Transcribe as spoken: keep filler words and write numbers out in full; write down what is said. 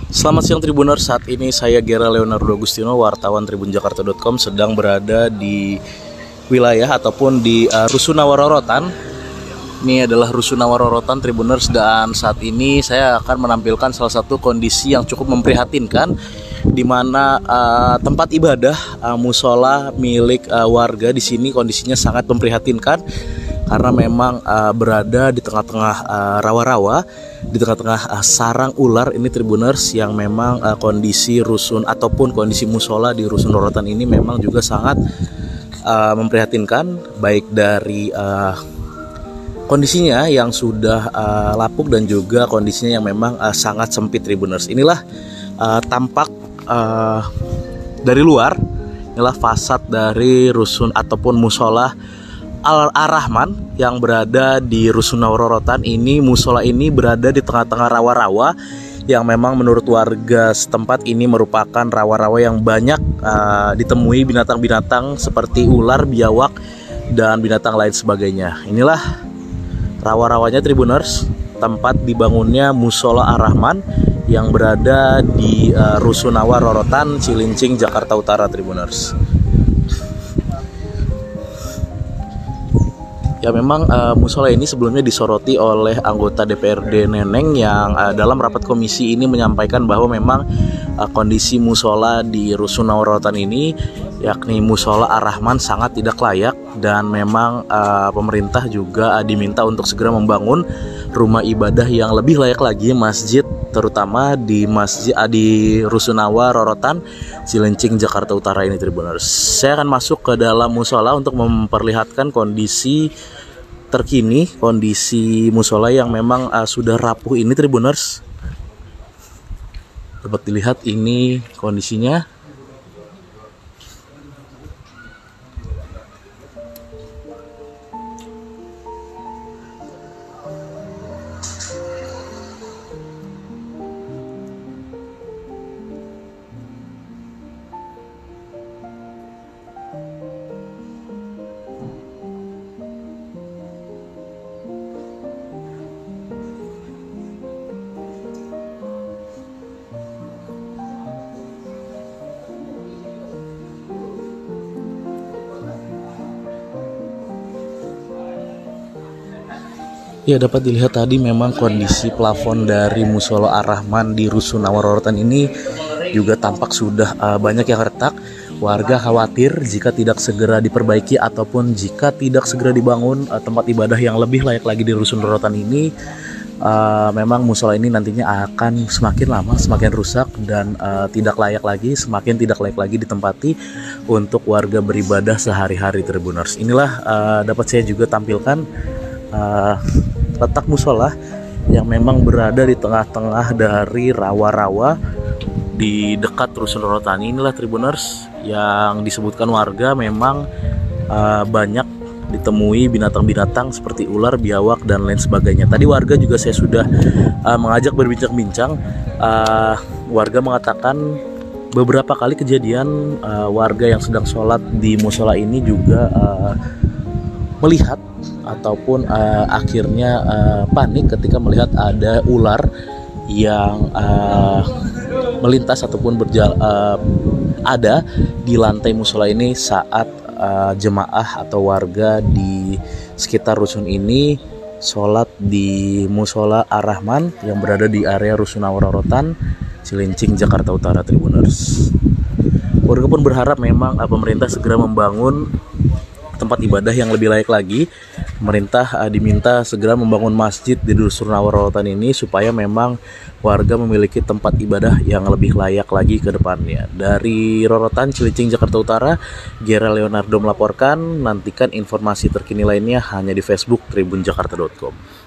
Selamat siang Tribuners, saat ini saya Gera Leonardo Agustino, wartawan tribun jakarta dot com, sedang berada di wilayah ataupun di uh, Rusunawa Rorotan. Ini adalah Rusunawa Rorotan Tribuners, dan saat ini saya akan menampilkan salah satu kondisi yang cukup memprihatinkan, di mana uh, tempat ibadah uh, musola milik uh, warga di sini kondisinya sangat memprihatinkan karena memang uh, berada di tengah-tengah uh, rawa-rawa, di tengah-tengah uh, sarang ular ini Tribuners, yang memang uh, kondisi rusun ataupun kondisi musola di Rusun Rorotan ini memang juga sangat uh, memprihatinkan, baik dari uh, kondisinya yang sudah uh, lapuk dan juga kondisinya yang memang uh, sangat sempit Tribuners. Inilah uh, tampak uh, dari luar, inilah fasad dari rusun ataupun musola Al-Rahman yang berada di Rusunawa Rorotan ini. Musola ini berada di tengah-tengah rawa-rawa yang memang menurut warga setempat ini merupakan rawa-rawa yang banyak uh, ditemui binatang-binatang seperti ular, biawak, dan binatang lain sebagainya. Inilah rawa-rawanya Tribuners, tempat dibangunnya musola Ar-Rahman yang berada di uh, Rusunawa Rorotan, Cilincing, Jakarta Utara Tribuners. Ya memang uh, musola ini sebelumnya disoroti oleh anggota D P R D Neneng yang uh, dalam rapat komisi ini menyampaikan bahwa memang uh, kondisi musola di Rusunawa Rorotan ini, yakni musola Ar-Rahman, sangat tidak layak, dan memang uh, pemerintah juga uh, diminta untuk segera membangun rumah ibadah yang lebih layak lagi, masjid, terutama di masjid uh, di Rusunawa Rorotan, Cilincing, Jakarta Utara ini Tribuners. Saya akan masuk ke dalam musola untuk memperlihatkan kondisi terkini, kondisi musola yang memang uh, sudah rapuh ini Tribuners. Dapat dilihat ini kondisinya. Ya, dapat dilihat tadi memang kondisi plafon dari musola Ar-Rahman di Rusunawa Rorotan ini juga tampak sudah uh, banyak yang retak. Warga khawatir jika tidak segera diperbaiki ataupun jika tidak segera dibangun uh, tempat ibadah yang lebih layak lagi di Rusun Rorotan ini, uh, memang musola ini nantinya akan semakin lama semakin rusak dan uh, tidak layak lagi, semakin tidak layak lagi ditempati untuk warga beribadah sehari-hari Tribuners. Inilah uh, dapat saya juga tampilkan uh, letak musola yang memang berada di tengah-tengah dari rawa-rawa di dekat Rusun Rorotan. Inilah Tribuners yang disebutkan warga memang uh, banyak ditemui binatang-binatang seperti ular, biawak, dan lain sebagainya. Tadi warga juga saya sudah uh, mengajak berbincang-bincang. Uh, warga mengatakan beberapa kali kejadian uh, warga yang sedang sholat di musola ini juga uh, melihat ataupun uh, akhirnya uh, panik ketika melihat ada ular yang uh, melintas ataupun berjalan uh, ada di lantai musola ini saat uh, jemaah atau warga di sekitar rusun ini sholat di musola Ar-Rahman yang berada di area Rusunawa Rorotan, Cilincing, Jakarta Utara Tribuners. Warga pun berharap memang uh, pemerintah segera membangun tempat ibadah yang lebih layak lagi. Pemerintah uh, diminta segera membangun masjid di Rusunawa Rorotan ini supaya memang warga memiliki tempat ibadah yang lebih layak lagi ke depannya. Dari Rorotan, Cilincing, Jakarta Utara, Gera Leonardo melaporkan. Nantikan informasi terkini lainnya hanya di Facebook tribun jakarta dot com.